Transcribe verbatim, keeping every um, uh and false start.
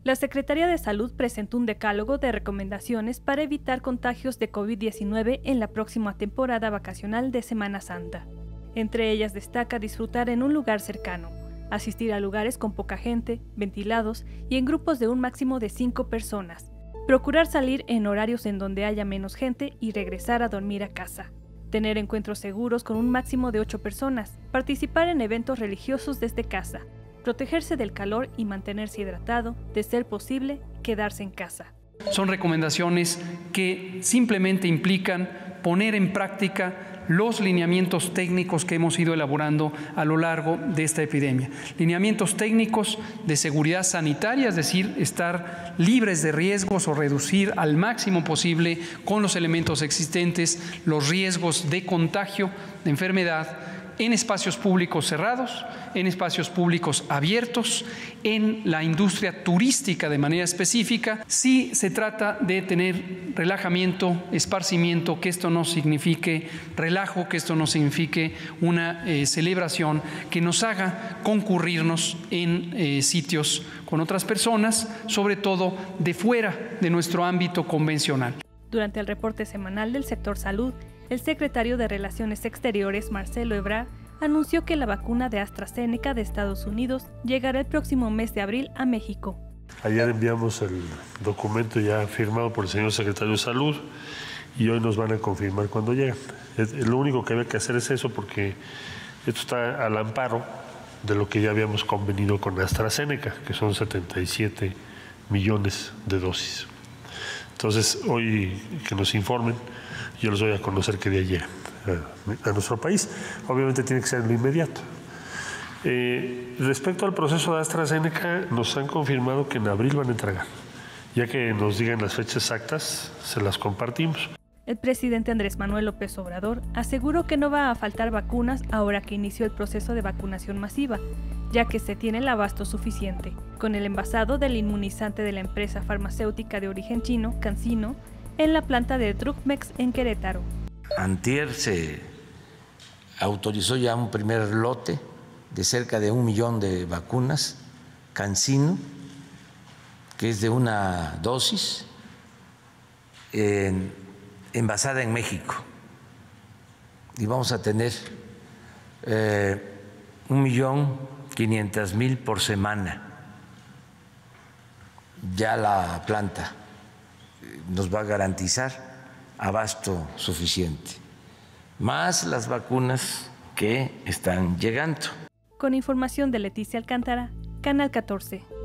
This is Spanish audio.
La Secretaría de Salud presentó un decálogo de recomendaciones para evitar contagios de COVID diecinueve en la próxima temporada vacacional de Semana Santa. Entre ellas destaca disfrutar en un lugar cercano, asistir a lugares con poca gente, ventilados y en grupos de un máximo de cinco personas, procurar salir en horarios en donde haya menos gente y regresar a dormir a casa, tener encuentros seguros con un máximo de ocho personas, participar en eventos religiosos desde casa, protegerse del calor y mantenerse hidratado, de ser posible, quedarse en casa. Son recomendaciones que simplemente implican poner en práctica los lineamientos técnicos que hemos ido elaborando a lo largo de esta epidemia. Lineamientos técnicos de seguridad sanitaria, es decir, estar libres de riesgos o reducir al máximo posible con los elementos existentes los riesgos de contagio de enfermedad en espacios públicos cerrados, en espacios públicos abiertos, en la industria turística de manera específica. Sí se trata de tener relajamiento, esparcimiento, que esto no signifique relajo, que esto no signifique una eh, celebración que nos haga concurrirnos en eh, sitios con otras personas, sobre todo de fuera de nuestro ámbito convencional. Durante el reporte semanal del sector salud, el secretario de Relaciones Exteriores, Marcelo Ebrard, anunció que la vacuna de AstraZeneca de Estados Unidos llegará el próximo mes de abril a México. Ayer enviamos el documento ya firmado por el señor secretario de Salud y hoy nos van a confirmar cuando llega. Lo único que había que hacer es eso, porque esto está al amparo de lo que ya habíamos convenido con AstraZeneca, que son setenta y siete millones de dosis. Entonces, hoy que nos informen, yo les doy a conocer qué día llega a, a nuestro país. Obviamente tiene que ser en lo inmediato. Eh, respecto al proceso de AstraZeneca, nos han confirmado que en abril van a entregar. Ya que nos digan las fechas exactas, se las compartimos. El presidente Andrés Manuel López Obrador aseguró que no va a faltar vacunas ahora que inició el proceso de vacunación masiva, ya que se tiene el abasto suficiente. Con el envasado del inmunizante de la empresa farmacéutica de origen chino, CanSino, en la planta de Drugmex en Querétaro. Antier se autorizó ya un primer lote de cerca de un millón de vacunas CanSino, que es de una dosis, en, envasada en México. Y vamos a tener eh, un millón quinientas mil por semana. Ya la planta nos va a garantizar abasto suficiente, más las vacunas que están llegando. Con información de Leticia Alcántara, Canal catorce.